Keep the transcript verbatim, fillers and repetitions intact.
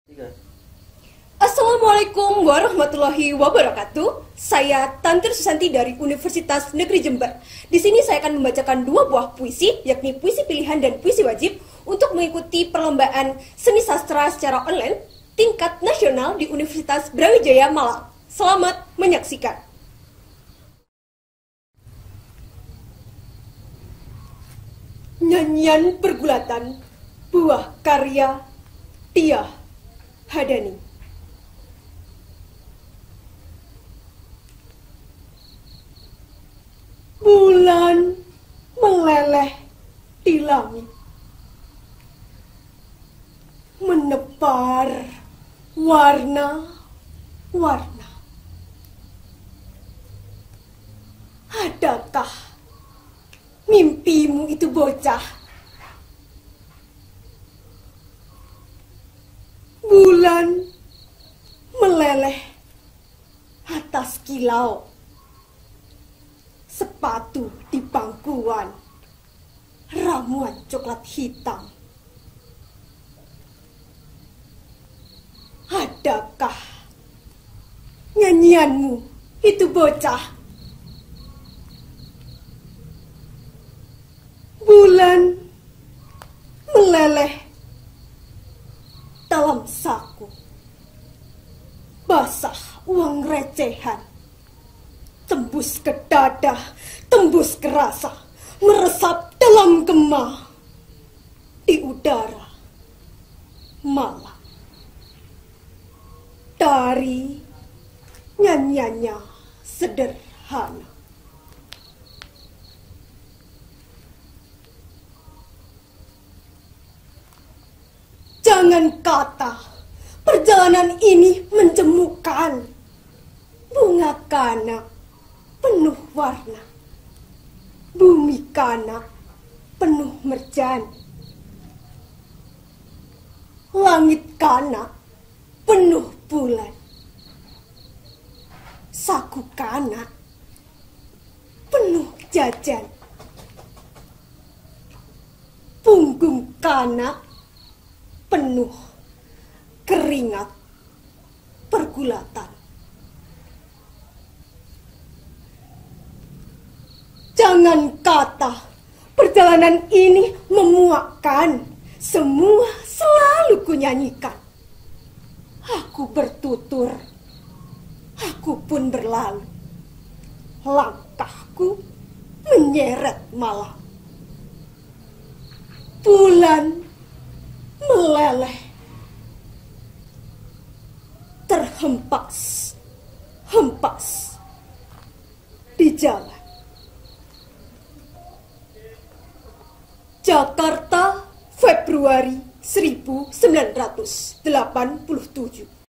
Tiga. Assalamualaikum warahmatullahi wabarakatuh. Saya Tantir Susanti dari Universitas Negeri Jember. Di sini saya akan membacakan dua buah puisi, yakni puisi pilihan dan puisi wajib untuk mengikuti perlombaan seni sastra secara online tingkat nasional di Universitas Brawijaya Malang. Selamat menyaksikan. Nyanyian Pergulatan, buah karya Tia Hadani. Bulan meleleh di langit, menebar warna-warna. Adakah mimpimu itu, bocah? Bulan meleleh atas kilau, sepatu di pangkuan, ramuan coklat hitam. Adakah nyanyianmu itu, bocah? Bulan meleleh dalam saku, basah uang recehan, tembus ke dada, tembus ke rasa, meresap dalam gema di udara malam. Dari nyanyiannya sederhana. Jangan kata perjalanan ini menjemukan, bunga kanak penuh warna, bumi kanak penuh merjan, langit kanak penuh bulan, saku kanak penuh jajan, punggung kanak penuh keringat pergulatan. Jangan kata perjalanan ini memuakkan, semua selalu kunyanyikan. Aku bertutur, aku pun berlalu, langkahku menyeret malam. Bulan meleleh, terhempas, hempas di jalan. Jakarta, Februari seribu sembilan ratus delapan puluh tujuh.